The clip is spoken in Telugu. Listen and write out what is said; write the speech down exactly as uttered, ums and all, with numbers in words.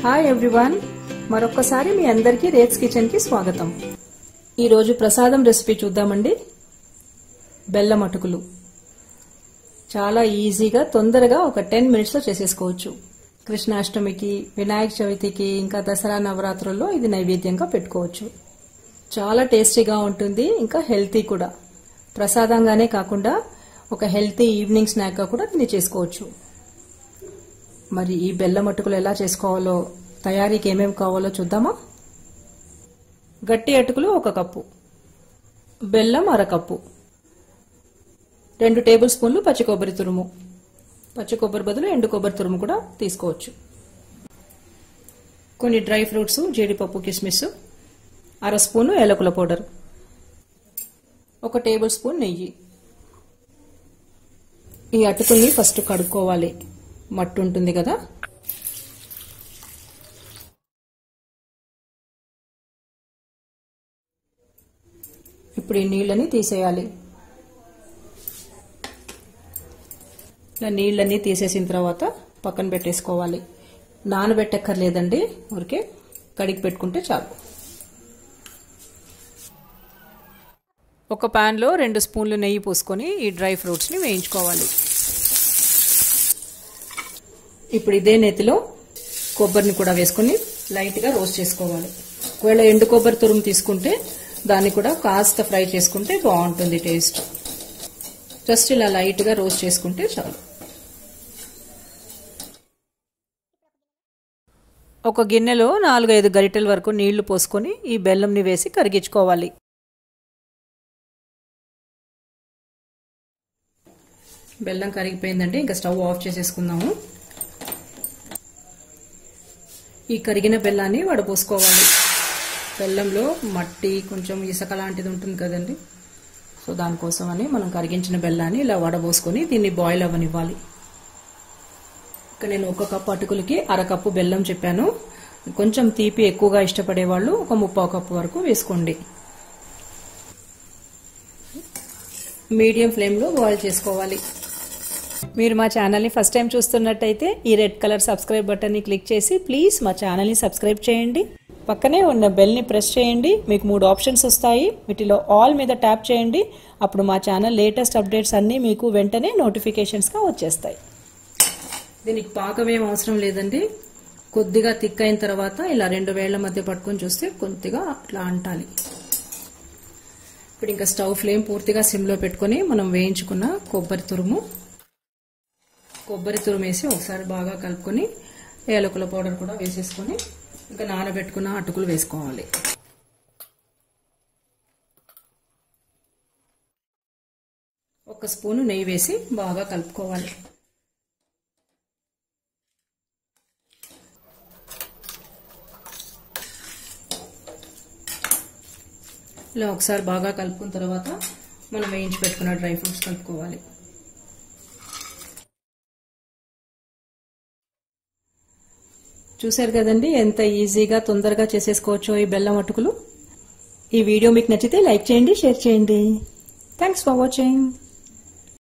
హాయ్ ఎవ్రీవన్, మరొకసారి మీ అందరికీ రేట్స్ కిచెన్ కి స్వాగతం. ఈ రోజు ప్రసాదం రెసిపీ చూద్దామండి. బెల్లం అటుకులు చాలా ఈజీగా తొందరగా ఒక టెన్ మినిట్స్ లో చేసేసుకోవచ్చు. కృష్ణాష్టమికి, వినాయక చవితికి, ఇంకా దసరా నవరాత్రుల్లో ఇది నైవేద్యంగా పెట్టుకోవచ్చు. చాలా టేస్టీగా ఉంటుంది, ఇంకా హెల్తీ కూడా. ప్రసాదంగానే కాకుండా ఒక హెల్తీ ఈవినింగ్ స్నాక్ గా కూడా దీన్ని చేసుకోవచ్చు. మరి ఈ బెల్లం అటుకులు ఎలా చేసుకోవాలో, తయారీకి ఏమేమి కావాలో చూద్దామా. గట్టి అటుకులు ఒక కప్పు, బెల్లం అరకప్పు, రెండు టేబుల్ స్పూన్లు పచ్చి కొబ్బరి తురుము. పచ్చి కొబ్బరి బదులు ఎండు కొబ్బరి తురుము కూడా తీసుకోవచ్చు. కొన్ని డ్రై ఫ్రూట్స్, జీడిపప్పు, కిస్మిస్, అర స్పూను ఏలకుల పౌడర్, ఒక టేబుల్ స్పూన్ నెయ్యి. ఈ అటుకుల్ని ఫస్ట్ కడుక్కోవాలి, మట్టి ఉంటుంది కదా. ఇప్పుడు ఈ నీళ్ళని తీసేయాలి. ఇలా నీళ్ళని తీసేసిన తర్వాత పక్కన పెట్టేసుకోవాలి. నానబెట్టక్కర్లేదండి, ఊరికే కడిగి పెట్టుకుంటే చాలు. ఒక పాన్ లో రెండు స్పూన్లు నెయ్యి పోసుకొని ఈ డ్రై ఫ్రూట్స్ ని వేయించుకోవాలి. ఇప్పుడు ఇదే నేతిలో కొబ్బరిని కూడా వేసుకుని లైట్ గా రోస్ట్ చేసుకోవాలి. ఒకవేళ ఎండు కొబ్బరి తురుము తీసుకుంటే దాన్ని కూడా కాస్త ఫ్రై చేసుకుంటే బాగుంటుంది టేస్ట్. జస్ట్ ఇలా లైట్ గా రోస్ట్ చేసుకుంటే చాలు. ఒక గిన్నెలో నాలుగు ఐదు గరిటెల వరకు నీళ్లు పోసుకొని ఈ బెల్లంని వేసి కరిగించుకోవాలి. బెల్లం కరిగిపోయిందండి, ఇంకా స్టవ్ ఆఫ్ చేసేసుకుందాము. ఈ కరిగిన బెల్లాన్ని వడపోసుకోవాలి. బెల్లంలో మట్టి, కొంచెం ఇసుక లాంటిది ఉంటుంది కదండి, సో దానికోసమని మనం కరిగించిన బెల్లాన్ని ఇలా వడబోసుకొని దీన్ని బాయిల్ అవ్వనివ్వాలి. ఇక్కడ నేను ఒక కప్పు అటుకులకి అరకప్పు బెల్లం చెప్పాను. కొంచెం తీపి ఎక్కువగా ఇష్టపడే వాళ్ళు ఒక ముప్పావు కప్పు వరకు వేసుకోండి. మీడియం ఫ్లేమ్లో బాయిల్ చేసుకోవాలి. మీరు మా ఛానల్ని ఫస్ట్ టైం చూస్తున్నట్టయితే ఈ రెడ్ కలర్ సబ్స్క్రైబ్ బటన్ని క్లిక్ చేసి ప్లీజ్ మా ఛానల్ని సబ్స్క్రైబ్ చేయండి. పక్కనే ఉన్న బెల్ని ప్రెస్ చేయండి. మీకు మూడు ఆప్షన్స్ వస్తాయి, వీటిలో ఆల్ మీద ట్యాప్ చేయండి. అప్పుడు మా ఛానల్ లేటెస్ట్ అప్డేట్స్ అన్నీ మీకు వెంటనే నోటిఫికేషన్స్గా వచ్చేస్తాయి. దీనికి పాకం ఏం అవసరం లేదండి. కొద్దిగా థిక్ అయిన తర్వాత ఇలా రెండు వేళ్ల మధ్య పట్టుకొని చూస్తే కొద్దిగా అట్లా అంటాలి. ఇప్పుడు ఇంకా స్టవ్ ఫ్లేమ్ పూర్తిగా సిమ్లో పెట్టుకొని మనం వేయించుకున్న కొబ్బరి తురుము కొబ్బరి తురుము వేసి ఒకసారి బాగా కలుపుకొని ఏలకుల పౌడర్ కూడా వేసేసుకొని ఇంకా నానబెట్టుకున్న అటుకులు వేసుకోవాలి. ఒక స్పూను నెయ్యి వేసి బాగా కలుపుకోవాలి. ఇలా ఒకసారి బాగా కలుపుకున్న తర్వాత మనం వేయించి పెట్టుకున్న డ్రై ఫ్రూట్స్ కలుపుకోవాలి. చూశారు కదండి ఎంత ఈజీగా తొందరగా చేసేసుకోవచ్చో ఈ బెల్లం అటుకులు. ఈ వీడియో మీకు నచ్చితే లైక్ చేయండి, షేర్ చేయండి. Thanks for watching.